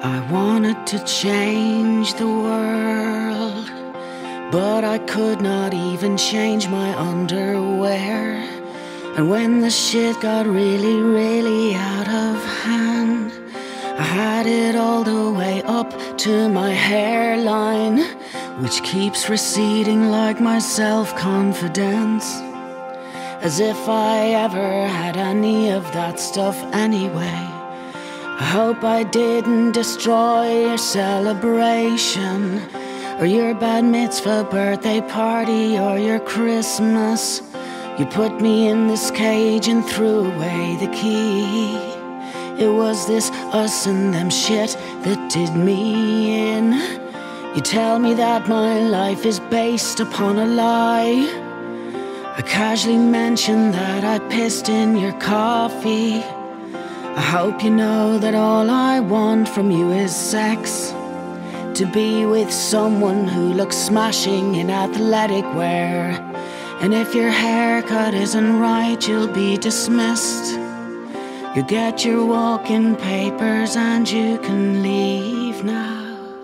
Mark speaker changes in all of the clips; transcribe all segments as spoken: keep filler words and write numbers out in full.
Speaker 1: I wanted to change the world, but I could not even change my underwear. And when the shit got really, really out of hand, I had it all the way up to my hairline, which keeps receding like my self-confidence, as if I ever had any of that stuff anyway. I hope I didn't destroy your celebration, or your bat mitzvah birthday party, or your Christmas. You put me in this cage and threw away the key. It was this us and them shit that did me in. You tell me that my life is based upon a lie. I casually mentioned that I pissed in your coffee. I hope you know that all I want from you is sex, to be with someone who looks smashing in athletic wear. And if your haircut isn't right, you'll be dismissed. You get your walk-in papers and you can leave now.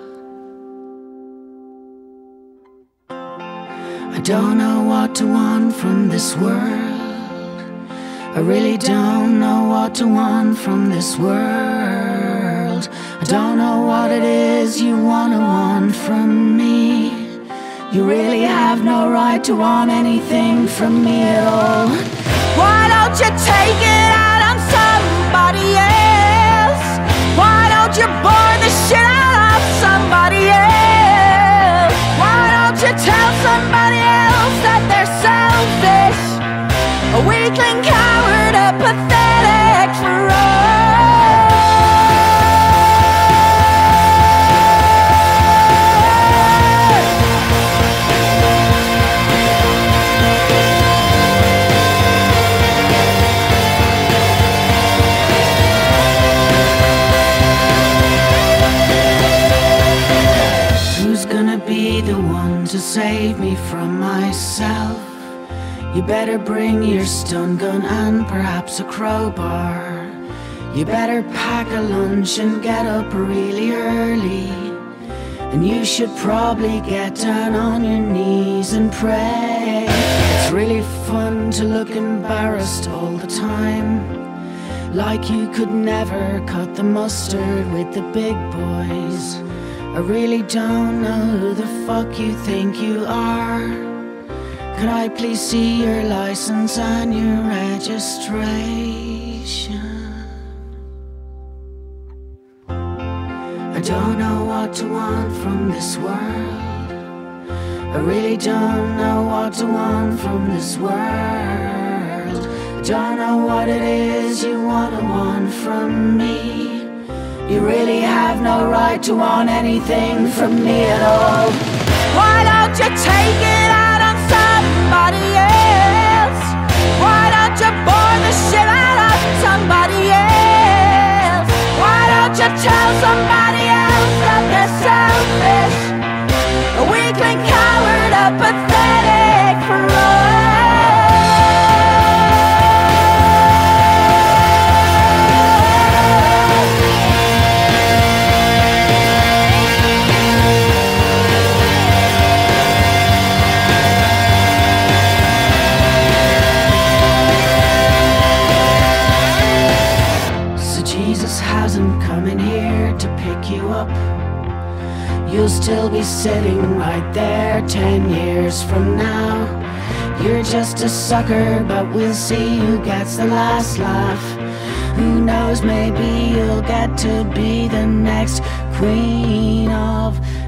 Speaker 1: I don't know what to want from this world. I really don't know what to want from this world. I don't know what it is you wanna want from me. You really have no right to want anything from me at all. Why don't you take it out on somebody else? Why don't you bore the shit out of somebody else? Why don't you tell somebody else that they're selfish, a weakling, coward, a pathetic fraud? To save me from myself, you better bring your stun gun and perhaps a crowbar. You better pack a lunch and get up really early, and you should probably get down on your knees and pray. It's really fun to look embarrassed all the time, like you could never cut the mustard with the big boys. I really don't know who the fuck you think you are. Could I please see your license and your registration? I don't know what to want from this world. I really don't know what to want from this world. I don't know what it is you wanna want from me. You really have no right to want anything from me at all. Why don't you take it out on somebody else? Why don't you bore the shit out of somebody else? Why don't you tell somebody else that they're selfish, a weakling, coward, a pathetic fraud? You'll still be sitting right there ten years from now. You're just a sucker, but we'll see who gets the last laugh. Who knows, maybe you'll get to be the next queen of